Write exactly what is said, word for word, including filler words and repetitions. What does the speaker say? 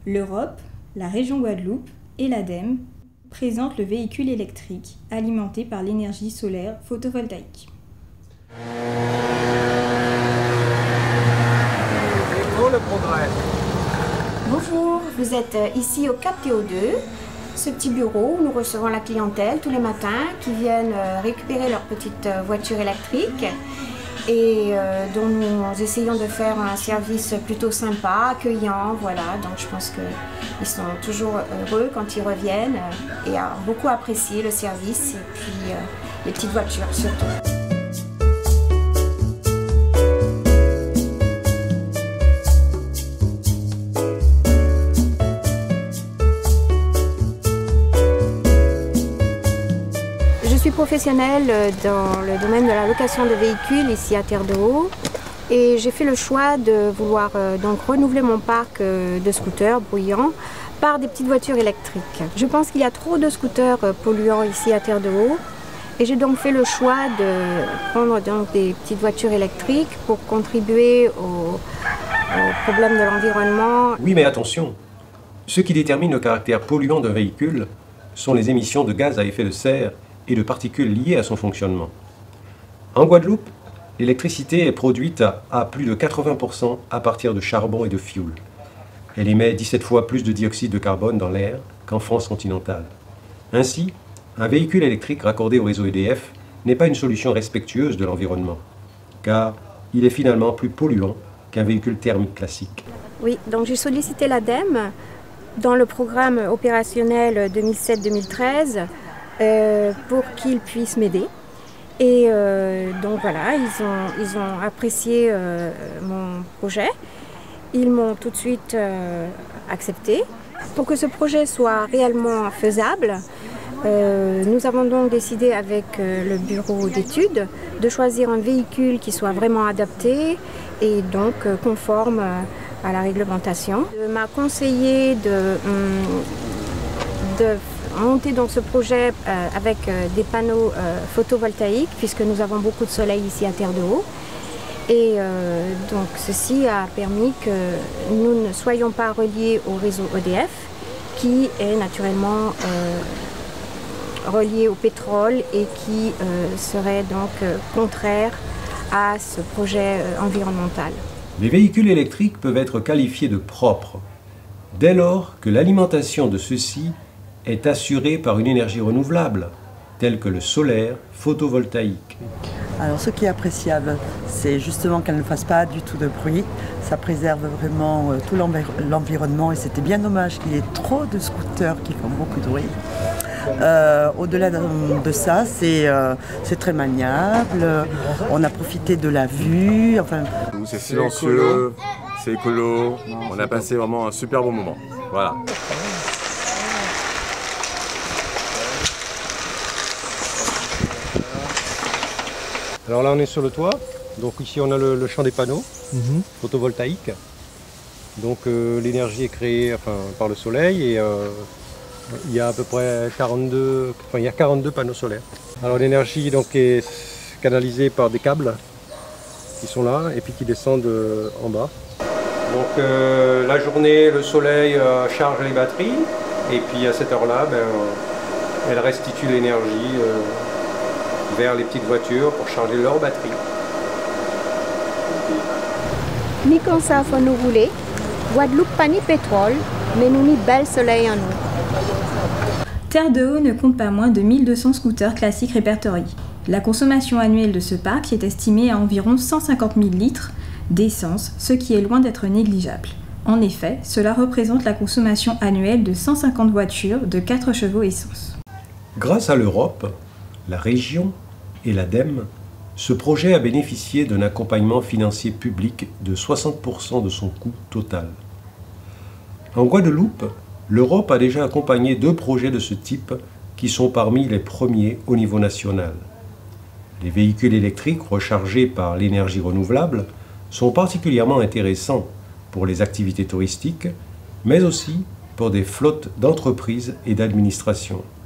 L'Europe, la région Guadeloupe et l'ADEME présentent le véhicule électrique alimenté par l'énergie solaire photovoltaïque. Le progrès. Bonjour, vous êtes ici au Cap T O deux, ce petit bureau où nous recevons la clientèle tous les matins qui viennent récupérer leur petite voiture électrique et euh, dont nous essayons de faire un service plutôt sympa, accueillant, voilà. Donc je pense qu'ils sont toujours heureux quand ils reviennent et ont beaucoup apprécié le service et puis euh, les petites voitures surtout. Je suis professionnelle dans le domaine de la location de véhicules ici à Terre de Haut et j'ai fait le choix de vouloir donc renouveler mon parc de scooters bruyants par des petites voitures électriques. Je pense qu'il y a trop de scooters polluants ici à Terre de Haut et j'ai donc fait le choix de prendre donc des petites voitures électriques pour contribuer au, au problème de l'environnement. Oui, mais attention, ce qui détermine le caractère polluant d'un véhicule sont les émissions de gaz à effet de serre et de particules liées à son fonctionnement. En Guadeloupe, l'électricité est produite à, à plus de quatre-vingts pour cent à partir de charbon et de fioul. Elle émet dix-sept fois plus de dioxyde de carbone dans l'air qu'en France continentale. Ainsi, un véhicule électrique raccordé au réseau E D F n'est pas une solution respectueuse de l'environnement, car il est finalement plus polluant qu'un véhicule thermique classique. Oui, donc j'ai sollicité l'ADEME dans le programme opérationnel deux mille sept deux mille treize Euh, pour qu'ils puissent m'aider. Et euh, donc voilà, ils ont, ils ont apprécié euh, mon projet. Ils m'ont tout de suite euh, accepté. Pour que ce projet soit réellement faisable, euh, nous avons donc décidé avec euh, le bureau d'études de choisir un véhicule qui soit vraiment adapté et donc euh, conforme euh, à la réglementation. On m'a conseillé de, de monter donc ce projet euh, avec euh, des panneaux euh, photovoltaïques puisque nous avons beaucoup de soleil ici à Terre de Haut et euh, donc ceci a permis que nous ne soyons pas reliés au réseau E D F qui est naturellement euh, relié au pétrole et qui euh, serait donc euh, contraire à ce projet euh, environnemental. Les véhicules électriques peuvent être qualifiés de propres dès lors que l'alimentation de ceux-ci est assurée par une énergie renouvelable, telle que le solaire photovoltaïque. Alors ce qui est appréciable, c'est justement qu'elle ne fasse pas du tout de bruit. Ça préserve vraiment tout l'environnement et c'était bien dommage qu'il y ait trop de scooters qui font beaucoup de bruit. Euh, Au-delà de, de ça, c'est euh, très maniable, on a profité de la vue. Enfin... C'est silencieux, c'est écolo, on a passé vraiment un super bon moment. Voilà. Alors là on est sur le toit, donc ici on a le, le champ des panneaux mm-hmm. photovoltaïques. Donc euh, l'énergie est créée enfin, par le soleil et euh, il y a à peu près quarante-deux, enfin, il y a quarante-deux panneaux solaires. Alors l'énergie donc est canalisée par des câbles qui sont là et puis qui descendent euh, en bas. Donc euh, la journée le soleil euh, charge les batteries et puis à cette heure-là ben, euh, elle restitue l'énergie euh, vers les petites voitures pour charger leur batterie. Ni comme ça faut nous rouler. Guadeloupe pas ni pétrole, mais nous ni bel soleil en nous. Terre de Haut ne compte pas moins de mille deux cents scooters classiques répertoriés. La consommation annuelle de ce parc est estimée à environ cent cinquante mille litres d'essence, ce qui est loin d'être négligeable. En effet, cela représente la consommation annuelle de cent cinquante voitures de quatre chevaux essence. Grâce à l'Europe, la région et l'ADEME, ce projet a bénéficié d'un accompagnement financier public de soixante pour cent de son coût total. En Guadeloupe, l'Europe a déjà accompagné deux projets de ce type qui sont parmi les premiers au niveau national. Les véhicules électriques rechargés par l'énergie renouvelable sont particulièrement intéressants pour les activités touristiques, mais aussi pour des flottes d'entreprises et d'administrations.